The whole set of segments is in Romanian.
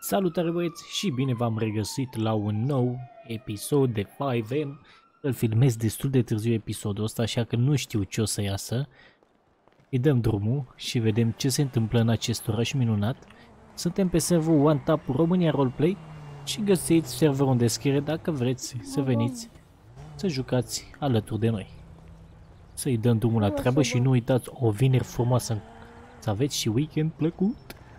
Salutare băieți și bine v-am regăsit la un nou episod de 5M. Îl filmez destul de târziu episodul ăsta, așa că nu știu ce o să iasă. Îi dăm drumul și vedem ce se întâmplă în acest oraș minunat. Suntem pe serverul OneTap România Roleplay și găsiți serverul în descriere dacă vreți să veniți să jucați alături de noi. Să-i dăm drumul la treabă și nu uitați o vineri frumoasă, să aveți și weekend plăcut.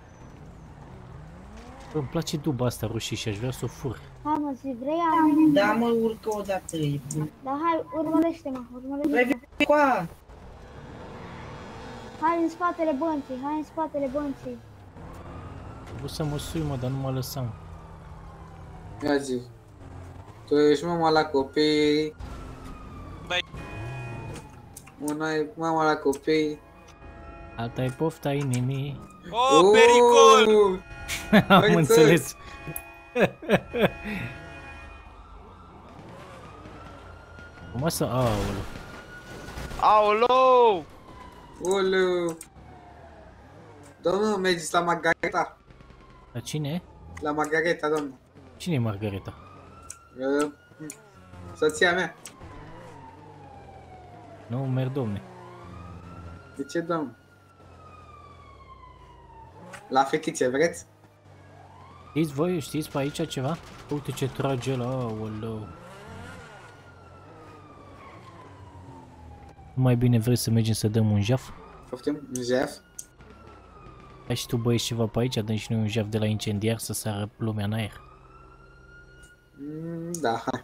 Îmi place duba asta roșie și aș vrea să o fur. Hai mă, zi, vrei am... Da, mă, urcă o dată. Da, hai, urmărește-mă, urmărește-mă. Coa! Hai în spatele bănții, hai în spatele bănții. Vreau să mă sui, mă, dar nu mă lăsam. Ia zi. Tu ești mama la copii. Băi. Una e mama la copii. Alta e pofta inimii. Oh, pericol! Am înțeles. Cum să... Aoleu. Aolou! Oleu! Domnul, mergeți la Margareta. La cine? La Margareta, domnul. Cine e Margareta? Soția mea. Nu, merg, domne. De ce, domnul? La fetițe, vreți? Știți voi, știți pe aici ceva? Uite ce trage ăla, aoleu. Mai bine vrei să mergem să dăm un jaf? Poftim? Jef? Hai și tu băieți ceva pe aici, dăm și noi un jaf de la incendiar să sară lumea în aer. Da, hai.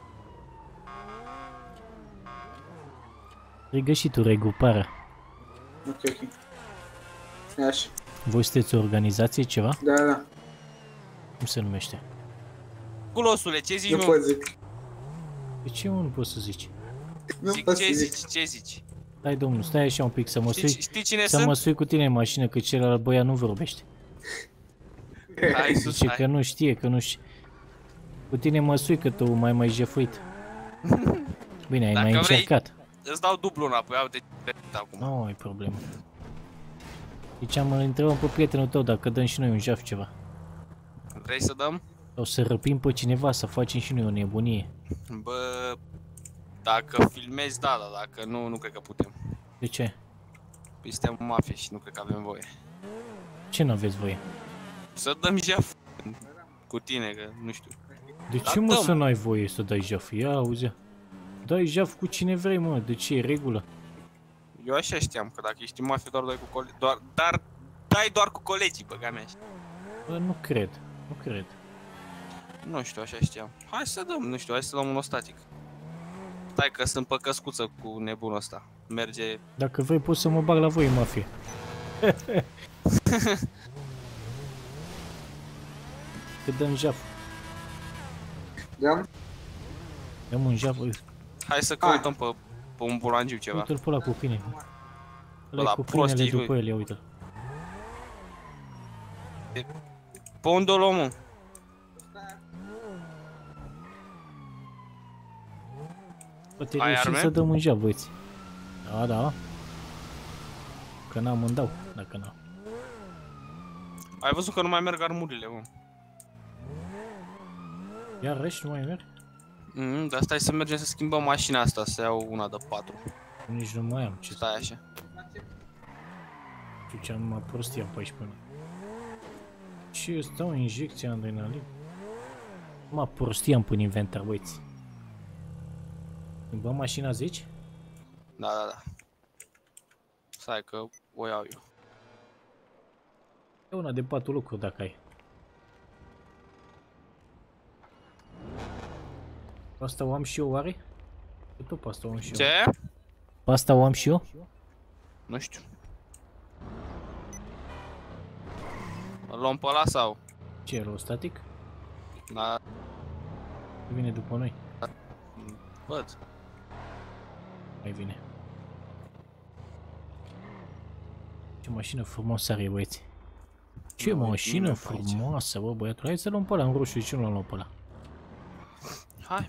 Strigă și tu regruparea. Ok. Așa. Voi sunteți o organizație, ceva? Da, da. Cum se numește? Culosule, ce zici, Nu mă? pot zic. De ce nu poți să zici? Nu Zic, pot ce să zic. zici, ce zici? Hai domnul, stai așa un pic să mă sui. Știi cine Să mă sunt? sui cu tine în mașină, că celălalt băiat nu vorbește. Hai sus, Zice hai. că nu știe, că nu știe. Cu tine mă sui că tu mai jefuit. Bine, ai Dacă mai vrei- încercat. Îți dau dublu înapoi, au de acum. Nu ai problemă. Deci am întrebat pe prietenul tău dacă dăm și noi un jaf ceva. Vrei să dăm? Sau să răpim pe cineva, să facem și noi o nebunie. Bă, dacă filmezi, da, dar dacă nu, nu cred că putem. De ce? Păi suntem mafie și nu cred că avem voie. Ce nu aveți voie? Să dăm jaf cu tine, că nu știu. De Da, ce mă dăm. să n-ai voie să dai jaf? Ia auzi. Dai jaf cu cine vrei, mă. De ce e regulă? Eu așa știam, că dacă ești în mafie doar dai cu colegi, dar dai doar cu colegii, băga mea. Bă, nu cred. Nu cred. Nu știu, așa știam. Hai să dăm, nu știu, hai să luăm unul static. Stai că sunt pe căscuță cu nebunul ăsta. Merge... Dacă vrei poți să mă bag la voi în mafie. Că dăm jaf. Da? Dăm un jaf. Hai să căutăm pe un bulangiu ceva. Uite-l pe ăla cu câine. Ăla Ăla cu câinele prostii, după el, ia uite-l. Pe unde o luăm, mă? Poate Ai reușim arme? să dăm un jaf, băieți. Da, da. Că n-am, îmi dau, dacă n-am. Ai văzut că nu mai merg armurile, mă. Iar rești nu mai merg? Dar stai să mergem să schimbăm mașina asta, să iau una de 4. Nici nu mai am ce să Stai așa. știu ce am mai prostia pe aici până. Ce ăsta o injecție adrenalin? Mă prostia am până inventar, băieți. Schimbăm mașina, zici? Da, da, da. Stai că o iau eu. E una de 4 locuri dacă ai. Pe asta o am și eu, oare? Că tot pe asta o am și eu. Ce? Pe asta o am și eu? Nu știu. Îl luăm pe ăla sau? Ce e, static? Da, Vine după noi. văd. Mai vine. Ce mașină frumoasă are, băieți. Ce Nu, mașină bine pe aici. frumoasă, bă, băiatul. Hai să luăm pe ăla în roșu, de ce nu l-am luat pe ăla? Hai.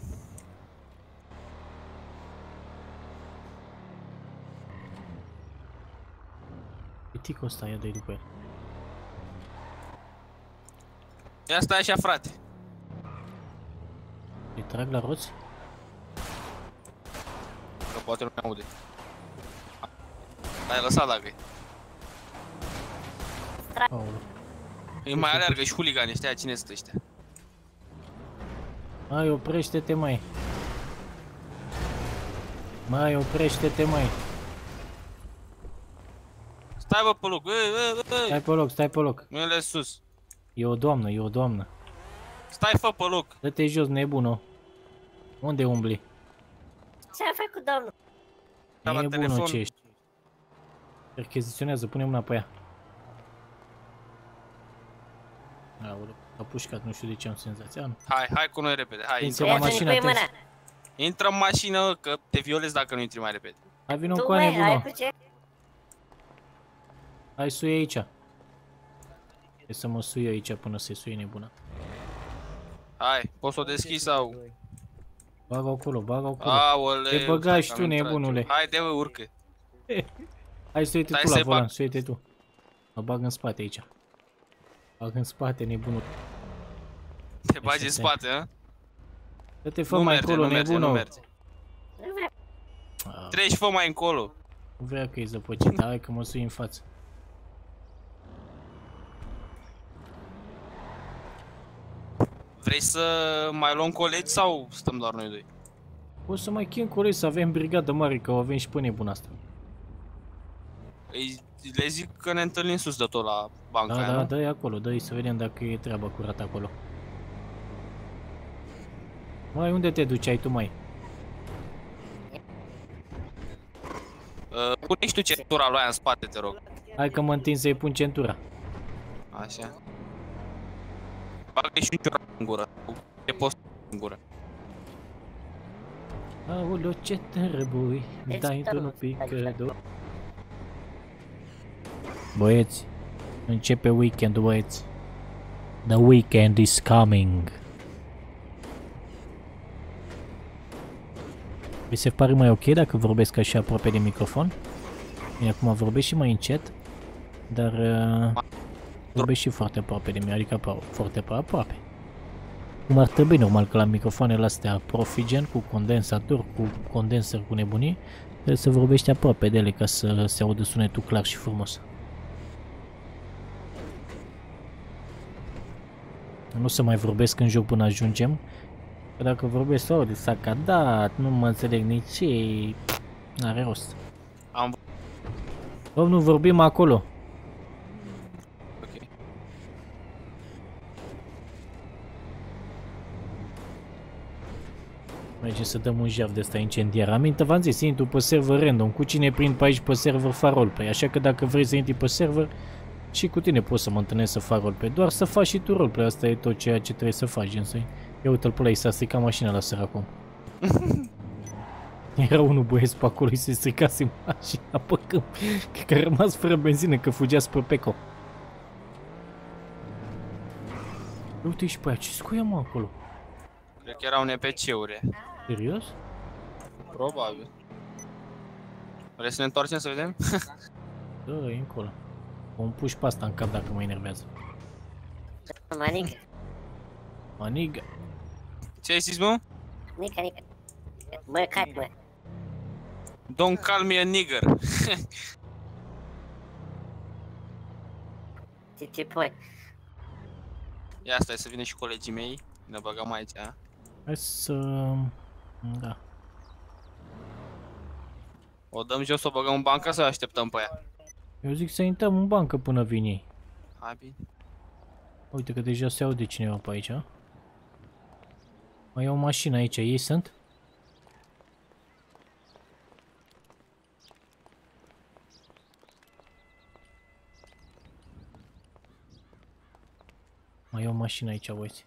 Ticul ăsta, ia dă-i după el. Ia stai așa, frate. Îi trag la roți? Că poate nu mi aude. L-ai lăsat dacă e. Aoleu. Îi mai aleargă și huligani ăștia, cine sunt ăștia? Mai oprește-te, mai. Mai oprește-te, mai. Stai bă pe loc, Stai pe loc, stai pe loc. mâinile sus. E o doamnă, e o doamnă. Stai fă pe loc. Dă-te jos, nebună. Unde umbli? Ce-a făcut domnul? La Nebună telefon. ce ești. Percheziționează, pune mâna pe ea. Aoleu, a pușcat, nu știu de ce am senzația. Nu. Hai cu noi repede, hai. Atenție Intră, la mașină, atenție. intră în mașină că te violezi dacă nu intri mai repede. Hai vină cu aia nebună. ce? Hai sui aici. Trebuie să mă sui aici până se suie nebuna. Hai, poți să o deschizi sau... Bagă acolo, bagă acolo. Aoleu, Te băgai stai și că tu, am intrat nebunule. eu. Haide mă, urcă. Hai suie-te Stai tu la să volan, bag. suie-te tu. Mă bag în spate aici. Bag în spate, nebunul. Te bagi în spate, hă? Dă-te fă Nu mai merge, încolo, nu merge, nu nebunul. merge. Treci, fă mai încolo. Nu vrea că e zăpăcit, hai că mă sui în față. Vrei să mai luăm colegi sau stăm doar noi doi? O să mai chem colegi să avem brigadă mare, că o avem și pe nebuna asta. Le zic că ne întâlnim sus de tot la banca aia, Da, nu? dă-i acolo, dă-i să vedem dacă e treaba curată acolo. Mai unde te duceai tu, mai? Pune și tu centura lui aia în spate, te rog. Hai că mă întind să-i pun centura. Așa. Bagă și un ciorac în gură. Ce poți în gură. Aoleu, ce trebuie, dai într-un picădor. Băieți, începe weekendul, băieți. The weekend is coming. Vi se pare mai ok dacă vorbesc așa aproape de microfon? Bine, acum vorbesc și mai încet, dar vorbesc și foarte aproape de mine, adică foarte aproape. Cum ar trebui, normal, că la microfoanele astea Profigen, cu condensator, cu condenser, cu nebunii, trebuie să vorbești aproape de ele ca să se audă sunetul clar și frumos. Nu să mai vorbesc în joc până ajungem, că dacă vorbesc sau de sacadat, nu mă înțeleg nici ce, n-are rost. Am... Domnul, vorbim acolo. Ok. Mergem să dăm un jaf de ăsta incendiar. Aminte, v-am zis, intru pe server random. Cu cine prind pe aici pe server fac roleplay. Așa că dacă vrei să intri pe server, și cu tine poți să mă întâlnesc să fac roleplay. Doar să faci și tu roleplay. Asta e tot ceea ce trebuie să faci. Însă, ia uite-l pe ăla, i s-a stricat mașina la săracul. Era unul băieț pe acolo, i se stricase mașina pe câmp. Cred că a rămas fără benzină, că fugea spre Peco. Uite și pe aia, ce scuia mă acolo? Cred că erau NPC-uri. Serios? Probabil. Vrei să ne întoarcem să vedem? Da, e încolo. O îmi puși pe asta în cap dacă mă enervează. Manică, Manigă. Ce ai zis, mă? nică. Bă, cad, bă. Don't call me a nigger. Ce pui? Ia stai să vină și colegii mei. Ne băgăm aici, a? Hai să... Da. O dăm jos, o băgăm în bancă sau așteptăm pe ea? Eu zic să intrăm în bancă până vin ei. Hai bine. Uite că deja se aude cineva pe aici. Mai e o mașină aici, ei sunt? Mai e o mașină aici, băieți.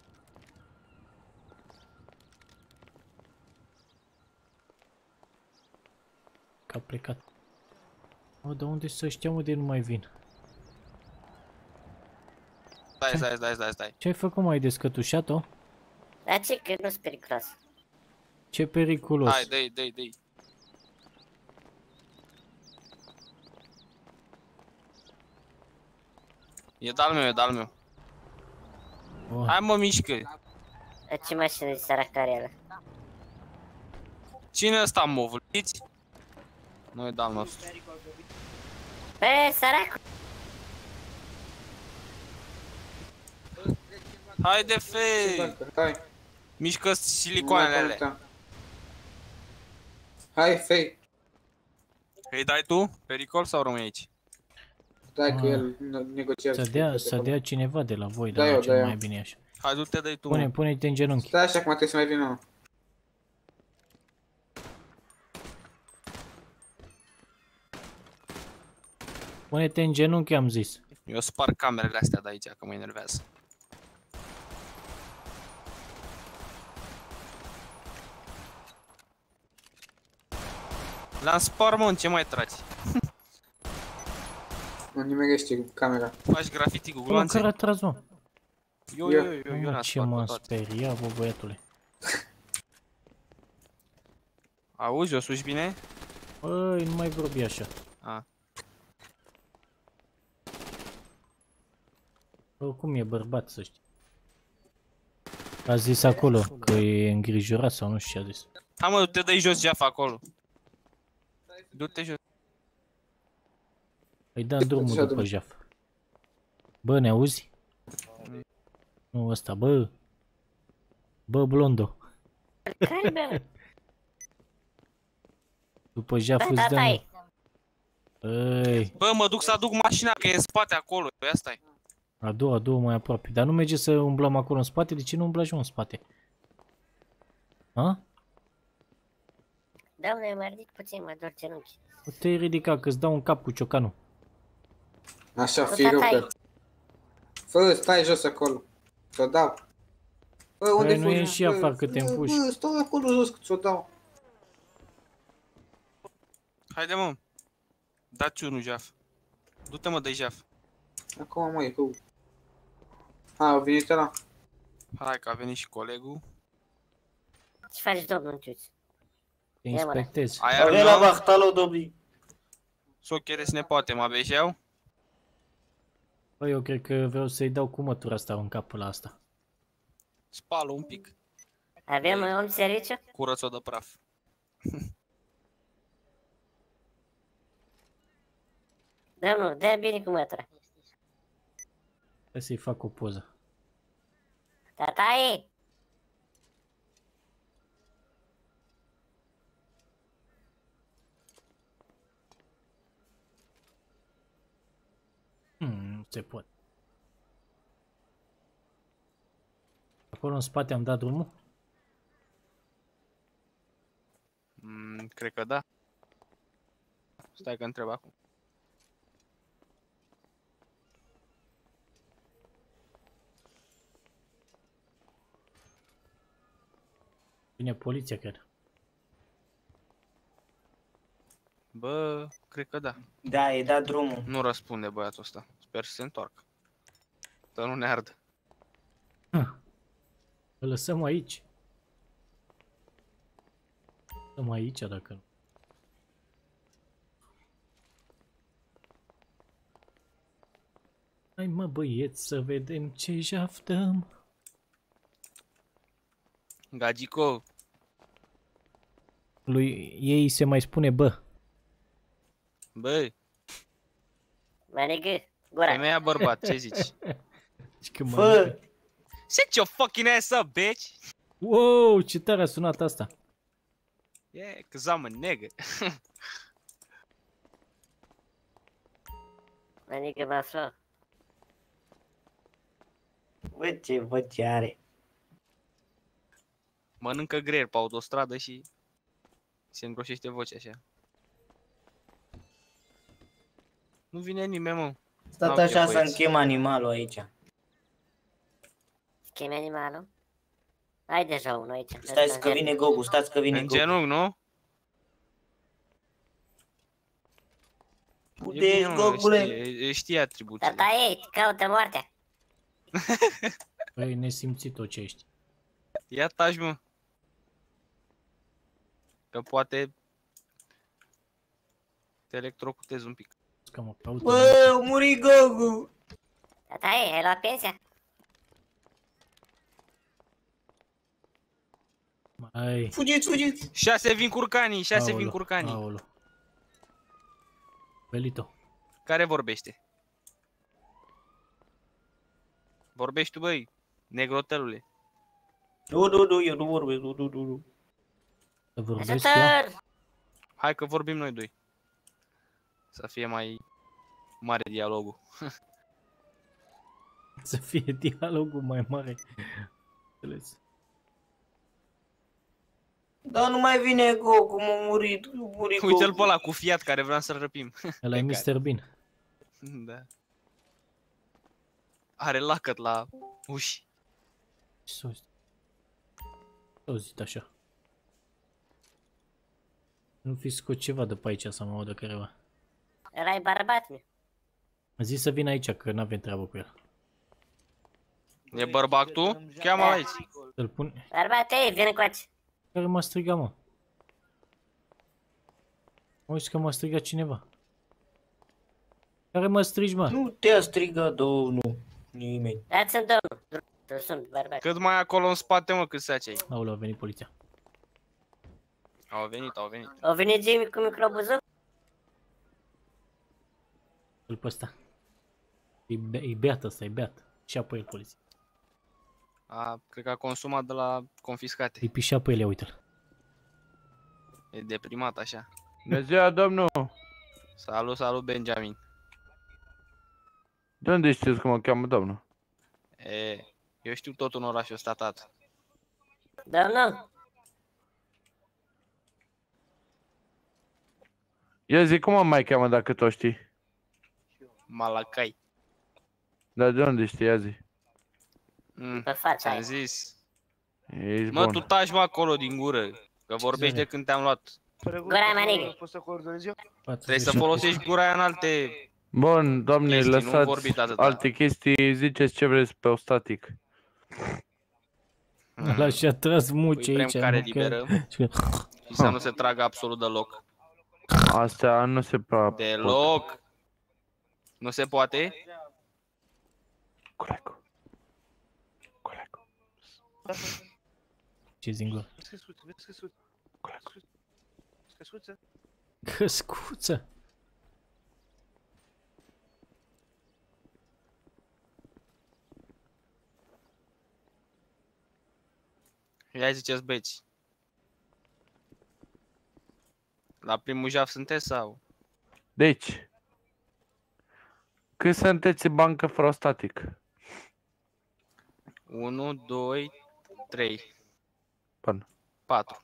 Că a plecat. Mă, dar unde să știa, mă, de nu mai vin? Stai. Ce ai făcut, mai descătușat-o? Dar ce, că nu-s periculos. Ce periculos. Hai, dă-i. E de-al meu. Oh, Hai mă, mișcă. Ce mașină de săracare ăla? Cine ăsta mov? Știți? Nu e de-al nostru. Bă, săracul! Haide, fei! Hai. Mișcă silicoanele alea. Hai, fei. Îi dai tu? Pericol sau rămâi aici? Dai că el negociază. să dea cineva de la voi, Da, dar eu, cel da, mai eu. bine așa. Hai, du-te, dai tu, mă. Pune-te în genunchi. Stai așa, acum trebuie să mai vină. Pune-te în genunchi, am zis. Eu sparg camerele astea de aici, că mă enervează. L-am spart, mă, ce mai tragi? Nu nimerește camera. Faci graffiti cu Bă, gloanțe? care a tras, mă? Eu Mamă, n-am ce spart m-a pe toate. speriat, bă, băiatule. Auzi, o suși bine? Băi, nu mai vorbi așa. A. Bă, cum e bărbat, să știi. A zis acolo că e îngrijorat sau nu știu ce a zis. Hai mă, du-te, dă-i jos geafa acolo. Du-te jos. Îi dăm drumul după jaf. Bă, ne auzi? Nu ăsta, bă. Bă, blondo. Care, bă? După jaf Bă, îți da, dăm. tai! Ei, Bă, mă duc să aduc mașina, că e în spate acolo. Ia stai. adu mai aproape. Dar nu merge să umblăm acolo în spate? De ce nu umblăm și în spate? Ha? Doamne, mă ridic puțin, mă dor genunchi. Nu te-ai ridicat, că-ți dau un cap cu ciocanul. Așa, Bă, fii rău tai! că... Fă, stai jos acolo. Ți-o dau. Bă, unde Băi, nu fugi? ieși și afară că te împuși. Bă, stau acolo jos că ți-o dau. Haide, mă. Dați unul jaf. Du-te, mă, dă-i jaf. Acum, măi, cu... A, a venit ăla. Hai că a venit și colegul. Ce faci, domnul Ciuț? Te inspectezi. Aia Avem la nu? Bahtalo, dobri. S-o cheres nepoate, mă bejeau? Băi, eu cred că vreau să-i dau cu mătura asta în capul la asta. Spală un pic. Avem om de serviciu? Curăț-o de praf. Domnul, dă bine cu mătura. Hai să-i fac o poză. Tataie! Nu se poate. Acolo în spate am dat drumul? Cred că da. Stai că întreb acum. Vine poliția, cred. Bă, cred că da. Da, e dat drumul. Nu răspunde băiatul ăsta. Sper să se întoarcă. Să nu ne ardă. Îl lăsăm aici. Lăsăm aici dacă nu. Hai mă băieți să vedem ce jaf dăm. Gagico, Lui ei se mai spune bă. băi, Mănigă, gura. femeia bărbat, ce zici? Și când mă Fă! duc- Shut your fucking ass up, bitch! Wow, ce tare a sunat asta. Yeah, cause I'm a nigga. Mănigă, mă află. Bă, ce are. Mănâncă greier pe autostradă și se îngroșește vocea așa. Nu vine nimeni, mă. Stat N-au așa chef, să băieți. închem animalul aici. Schimbi animalul? Ai deja unul aici. Stați că vine Gogu, stați că vine În Gogu. genunchi, nu? Unde E bine, ești, mă, Gogule? știe atribuțiile. Tataie, caută moartea. Băi, nesimțit tot ce ești. Ia taci, mă. Că poate te electrocutezi un pic. Că mă caută. Bă, a murit Gogu! Tataie, ai luat pensia? Mai... Fugiți, fugiți! 6 vin curcanii, 6 vin Aolo, curcanii. aolo. Belito. Care vorbește? Vorbești tu, băi, negrotelule. Nu, eu nu vorbesc, nu. Să vorbesc eu? Ajutor! Hai că vorbim noi doi. Să fie mai mare dialogul. Să fie dialogul mai mare. Înțeles. Dar nu mai vine Goku, m-a murit Uite-l Goku. pe ăla cu Fiat care vrea să-l răpim. Ăla e Pe Mr. Bean. Da. Are lacăt la uși. Ce s-a auzit? S-a auzit așa. Nu fi scos ceva de pe aici să mă audă careva. Ăla-i bărbat, mi. A zis să vin aici, că n-avem treabă cu el. E bărbac tu? Cheamă aici. Să-l pun... Bărbat, ei, vine coace. Care m-a strigat, mă? Auzi că m-a strigat cineva. Care mă strigi, mă? Nu te-a strigat, domnul. Nimeni. Dați-mi domnul. Tu sunt bărbat. Cât mai acolo în spate, mă, cât se cei. Aoleu, a venit poliția. Au venit, au venit. O venit Jimmy cu microbuzul? Îl pe ăsta. E beat ăsta, e beat. Și apoi el poliția. Cred că a consumat de la confiscate. Îi pișea pe ele, uite-l. E deprimat așa. Bună ziua, domnul! Salut, salut, Benjamin. De unde știți că mă cheamă domnul? Eu știu tot un oraș ăsta, tată. Domnul, Ia zi, cum mă mai cheamă dacă tu o știi? Malacai. Dar de unde știi, ia zi? pe fața Ți-am aia. zis. Ești Mă, bun. tu taci, mă, acolo din gură. Că vorbești de când te-am luat. Gura manigă. Trebuie să folosești gura aia în alte Bun, doamne, chestii, nu lăsați vorbiți atâta. alte chestii, ziceți ce vreți pe static. Ăla și-a tras muce Îi aici. vrem care mă, că- liberă Și- și să nu se tragă absolut deloc. Astea nu se prea pot. Deloc. Nu se poate? Colegul. Colegul. Ce zingur? Colegul. Căscuță. Ia ziceți, băieți. La primul jaf sunteți sau? Deci, cât sunteți în bancă fără static? 1, 2, 3, Bun. 4.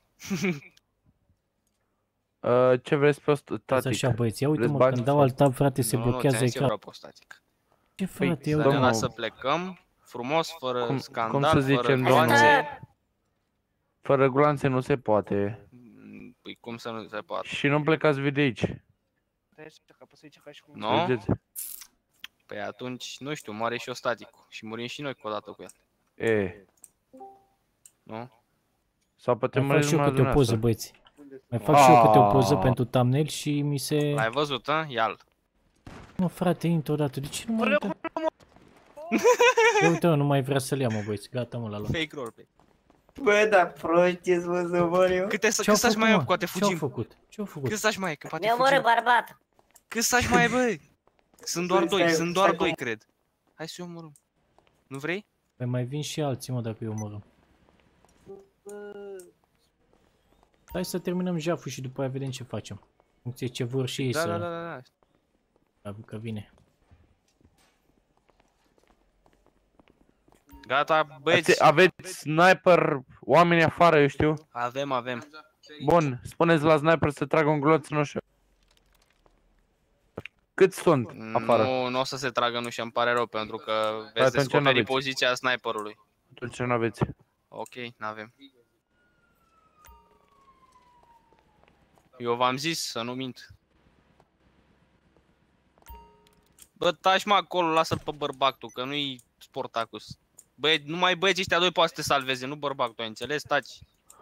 Ce vreți pe Stați static? așa, băieți. Ia uite, Vreți mă, bani? când dau alt tab, frate, se Nu, blochează ți-am zis eu ecranul. vreau pe static. Ce, frate, ia Să uite, ne domnul- las să plecăm frumos, fără Cum scandal, să zicem, fără domnul? nuanțe. Fără gloanțe nu se poate. Păi cum să nu se poate? Și nu plecați de aici. Nu? Vedeți? Păi atunci, nu știu, moare și o staticul. Și murim și noi odată cu el. E. Nu? Sau poate mai fac măriți și eu numai câte o poză, dumneavoastră. băieți. Mai fac și eu câte o poză Ah. pentru thumbnail și mi se... L-ai văzut, a? Ia-l. Mă, frate, intră odată. De ce nu mai intră? Ia uite, mă, nu mai vrea să-l ia, mă, băieți. Gata, mă, l-a luat. Fake roleplay. Bă, da, proști, mă, să mor eu. Cât Ce-au stai făcut, mai, mă? poate Ce-au fugim. făcut? Ce-au făcut? Cât stai mai, că poate Mi-a omorât fugim. bărbatul. Cât stai mai, bă? Sunt doar Stai, doi, stai, sunt doar stai doi, cum- cred. Hai să-i omorâm. Nu vrei? Păi mai vin și alții, mă, dacă îi omorâm. Hai să terminăm jaful și după aia vedem ce facem. În funcție ce vor și ei Da, să... da, da, da, da. Că vine. Gata, băieți. Aveți sniper, oameni afară, eu știu. Avem, avem. Bun, spuneți la sniper să tragă un gloț în ușă. Cât sunt afară? Nu o să se tragă, nu și îmi pare rău, pentru că Atunci veți descoperi n-aveți. poziția sniperului. Atunci nu aveți. Ok, n-avem. Eu v-am zis să nu mint. Bă, taci mă acolo, lasă-l pe bărbactul, că nu-i Sportacus. Băi, numai băieții ăștia doi poate să te salveze, nu bărbactul, ai înțeles? Taci.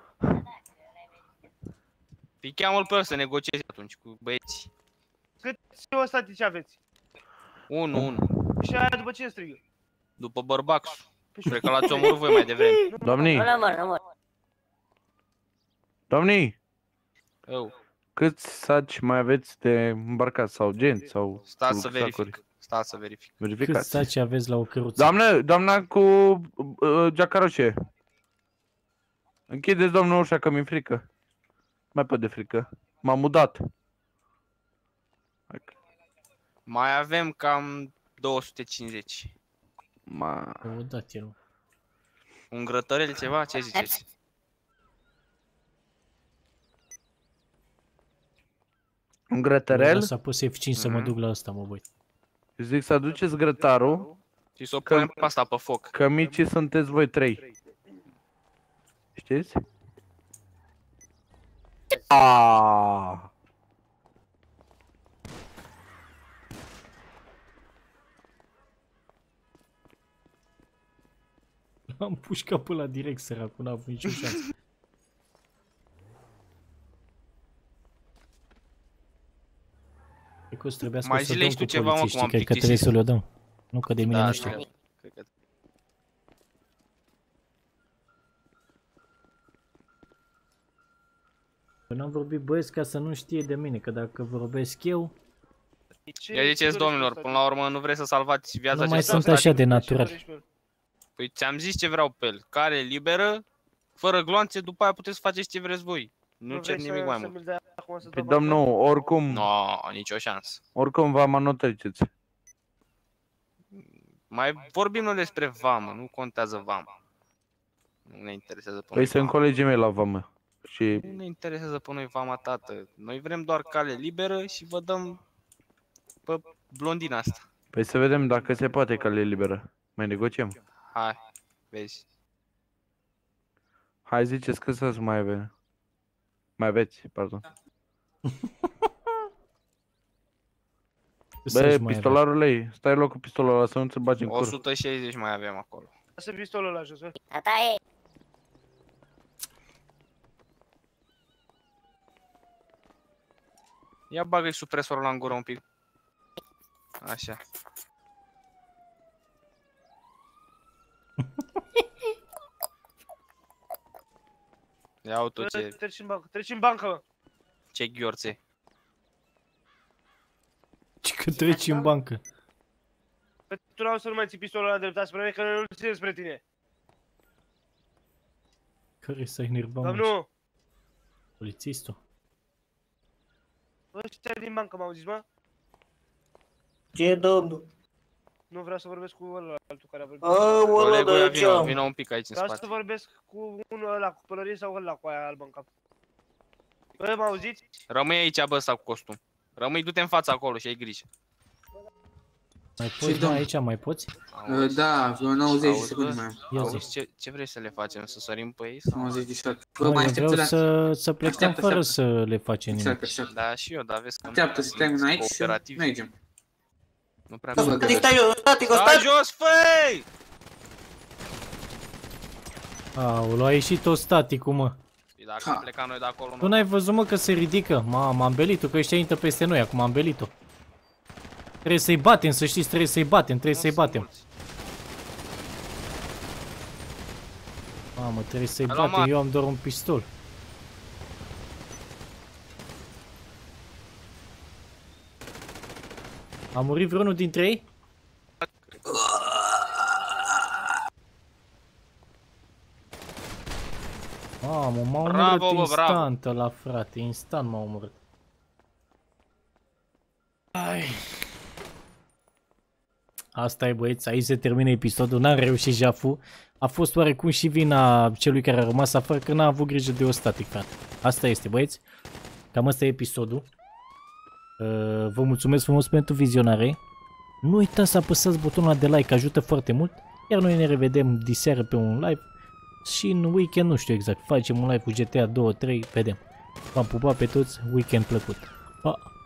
Păi cheamă-l pe ăla să negociezi atunci cu băieții. Câți statici aveți? 1-1. Și aia după cine strigă? După bărbacul. Cred că l-ați omorât voi mai devreme. Domnii, Nu-l omor, nu mor. Domnii, Eu, câți saci mai aveți de îmbarcat sau genți sau stați să rucsacuri? verific. Stați să verific. Cât Verificați. saci aveți la o căruță? Doamna cu geaca roșie. Închideți, domnul, ușa că mi-e frică. Mai pot de frică. M-am mudat. Mai avem cam 250. O dat el. Un grătărel ceva? Ce ziceți? Un grătărel? Să apăs F5 să mă duc la ăsta, mă băi. Zic să aduceți grătarul, Și să o punem pe asta pe foc. că micii sunteți voi 3. Știți? Aaaa! Am pușcat pe la direct, săracul, n-a avut nicio șansă. Cred că o să trebuiască Mai să zile dăm și cu tu ceva, mă, polițiștii, cum am cred că trebuie plictisit. să le dăm. Nu, că de mine nu știu. Cred că... Că n-am vorbit băieți ca să nu știe de mine, că dacă vorbesc eu, Ia ziceți, domnilor, până la urmă nu vreți să salvați viața nu mai acestui sunt așa static? de natural. Păi ți-am zis ce vreau pe el. Cale liberă, fără gloanțe, după aia puteți să faceți ce vreți voi. Nu cer nimic mai mult. Păi domnul, oricum, No, nicio șansă. oricum vama nu treceți. Mai vorbim noi despre vamă, nu contează vama. Nu ne interesează pe Păi noi sunt vama. colegii mei la vamă. Și Nu ne interesează pe noi vama, tată. Noi vrem doar cale liberă și vă dăm pe blondina asta. păi să vedem dacă se poate cale liberă. Mai negociem. Hai, vezi. Hai ziceți că să mai avem. Mai aveți, pardon. Să-și Bă, mai avem. pistolarul ei, stai loc cu pistolul ăla să nu ți-l bagi în cur. 160 mai avem acolo. Lasă pistolul ăla jos, bă. Tata e. Ia bagă-i supresorul ăla în gură un pic. Așa. Ia uite Bă, ce, treci în bancă, treci în bancă, mă. ce ghiorțe. Ce că treci în bancă. Bă, tu n-au să nu mai ții pistolul ăla dreptat spre mine, că nu ține despre tine. Care s-a enervat, mă? Domnul, Polițistul. bă, ăștia din bancă m-au zis, mă. Ce, domnul? Nu vreau să vorbesc cu ăla altul care a vorbit. Aoleu, Colegul, ia dar vină, ce-am? vină un pic aici în Vreau să spate. vorbesc cu unul ăla cu pălărie sau ăla cu aia albă în cap. Bă, m-auziți? Rămâi aici, bă, ăsta cu costum. Rămâi, du-te în fața acolo și ai grijă. Mai Ce poți, mă, domn? aici mai poți? Auzi? Da, vreo 90 de Auzi, secunde bă? mai am. Ia zi. Auzi, ce vrei să le facem? Să sărim pe ei? Sau? 90 de șoate. Bă, Mă, mai eu așteaptă vreau la... să plecăm Așteaptă, fără așteaptă. să le facem nimic. Așteaptă, așteaptă. Da, și eu, dar vezi că Așteaptă să termin aici și cooperativ. mergem. Nu prea Da, bă, Static, stai jos, static, Stai static! jos, făi! Aoleu, a ieșit tot staticul, mă. Și dacă Ha. am plecat noi de acolo, Tu nu. n-ai văzut, mă, că se ridică? Mamă, am belit-o, că ăștia intră peste noi, acum am belit-o. Trebuie să-i batem, să știți, trebuie să-i batem, trebuie să-i batem. Mamă, trebuie să-i Hai, luam batem, eu am doar un pistol. A murit vreunul dintre ei? Mamă, m-a Bravo, omorât bă, bravo. instant ăla, frate, instant m-a omorât. Ai. Asta e, băieți, aici se termină episodul, n-am reușit jaful. A fost oarecum și vina celui care a rămas afară, că n-a avut grijă de o static, frate. Asta este, băieți. Cam asta e episodul. Vă mulțumesc frumos pentru vizionare. Nu uitați să apăsați butonul de like, ajută foarte mult. Iar noi ne revedem diseară pe un live. Și în weekend, nu știu exact, facem un live cu GTA 2-3, vedem. V-am pupat pe toți, weekend plăcut. Pa!